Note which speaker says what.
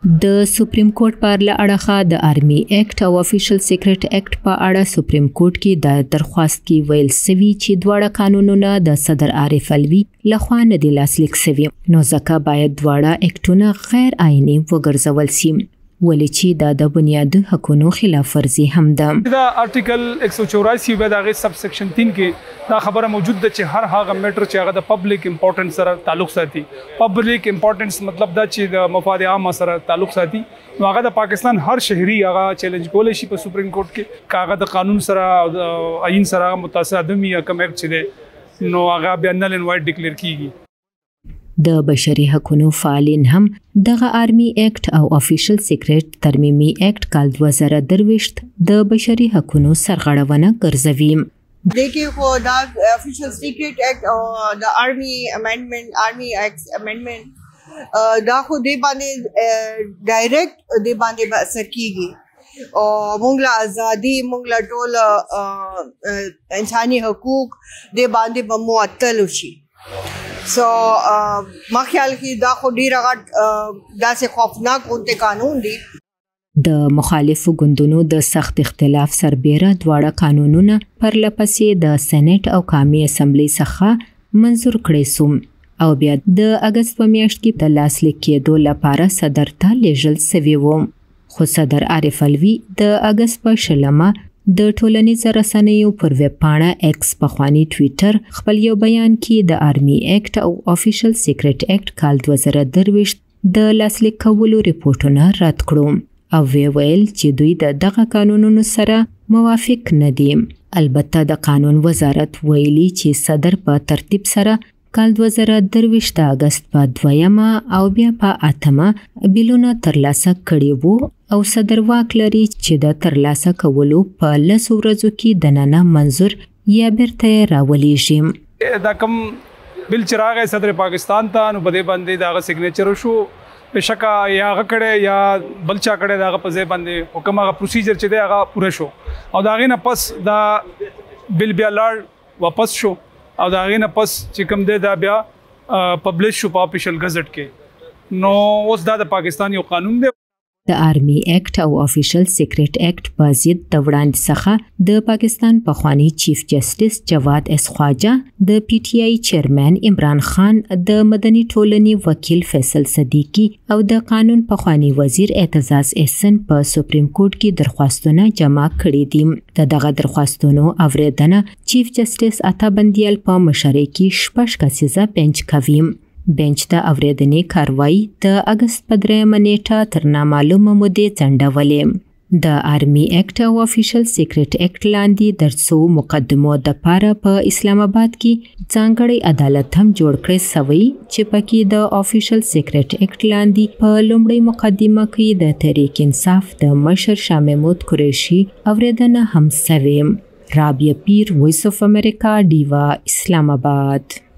Speaker 1: د سپریم کورټ پر لړخه د آرمي ایکټ او افیشل سیکریټ ایکټ په اړه سپریم کورټ کې د درخواست کې ویل سوي چې دواړه قانونونه د صدر عارف الوی لخوا نه دي لاسلیک سوي، نو ځکه باید دواړه ایکټونه غیر آئیني وګرځول شي، ولې چې دا د بنیادي حقوقو خلاف ورزي هم ده.
Speaker 2: دا آرټیکل 184 به د سب سیکشن 3 کې دا خبره موجود ده چې هر هغه میټر چې هغه د پبلک امپورټنس سره تعلق ساتي، پبلک امپورټنس مطلب دا چې د مفاد عامه سره تعلق ساتي، نو هغه د پاکستان هر شهري هغه چیلنج کولای شي په سپریم کورټ کې کاغه د قانون سره او د آئین سره متأثر ادمي یا کم ایکټ چې نو هغه بیا نل اینڈ وایډ ډیکلیئر کیږي.
Speaker 1: د بشري حقوقو فعالین هم دغه آرمي ایکټ او افیشل سیکریټ ترمیمي ایکټ کال 2023 د بشري حقوقو سرغړونه ګرځوي.
Speaker 3: देखिए वो the official secret act और द आर्मी एक्ट अमेंडमेंट दा खो दे बांधे डायरेक्ट दे बांधे असर कीगी और मुंगला आज़ादी मुंगला टोल इंसानी हकूक दे बांधे मुअत्तल उशी सो ما خیال کې دا خو ډیر غټ داسې خوفناک غونډه قانون دی.
Speaker 1: د مخالفو ګوندونو د سخت اختلاف سربیره دواړه قانونونه پرلپسې د سېنات او قومي اسمبلی څخه منظور کړي سو او بیا د اگست په میاشت کې د لاسلیک کېدو لپاره صدر ته لیږل سوي وو، خو صدر عارف الوی د اگست په 20 د ټولنیزو رسنیو پر ویب پاڼه ایکس پخوانی ټویټر خپل یو بیان کې د آرمي ایکټ او افیشل سیکریټ ایکټ کال 2023 د لاسلیک کولو ریپورتونه رد کړو او ویل چې دوی د دغه قانونونو سره موافق نه دي. البته د قانون وزارت ویلي چې صدر په ترتیب سره کال 2023 د اگست په 2 او بیا په 8 بیلونه ترلاسه کړي وو او صدر واک لري چې د ترلاسه کولو په 10 ورځو کې د ننه منظور یا بیرته راولېږي.
Speaker 2: دا کوم بل چې راغی صدر پاکستان ته نو بده باندې دا سیګنیچر شو بشکا یا غکړه یا بلچا کړه دا په ځای باندې حکم هغه پروسیجر چې دی هغه پوره شو او دا غینه پس دا بل بیا لاړ واپس شو او دا غینه پس چې کوم دی دا بیا پبلش شو په افیشل گزټ کې. نو اوس دا د پاکستان یو قانون دی.
Speaker 1: د آرمي ایکټ او افیشل سیکریټ ایکټ په ضد د وړاندې څخه د پاکستان پخوانی چیف جسټس جواد اس خواجه، د پی ټی آی چیرمن عمران خان، د مدني ټولنې وکیل فیصل صدیقی او د قانون پخوانی وزیر اعتزاز احسن په سپریم کورټ کې درخواستونه جمع کړي دي. د دغه درخواستونو اوریدنه چیف جسټس عطا بندیال په مشرۍ کې 6 کسیزه بنچ کوي. بنچ د اوریدنې کاروایی د اگست په 3 نیټه تر نامعلومه مودې ځنډولې. د آرمي ایکټ او افیشل سیکریټ ایکټ لاندې د څو مقدمو د پاره په اسلام آباد کې ځانګړی عدالت هم جوړ کړی سوی چې پکې د افیشل سیکریټ ایکټ لاندې په لومړی مقدمه کې د تحریک انصاف د مشر شاه محمود قریشي اوریدنه هم سوی. رابعه پیر، وایس اف امریکا، ډیوا، اسلام آباد.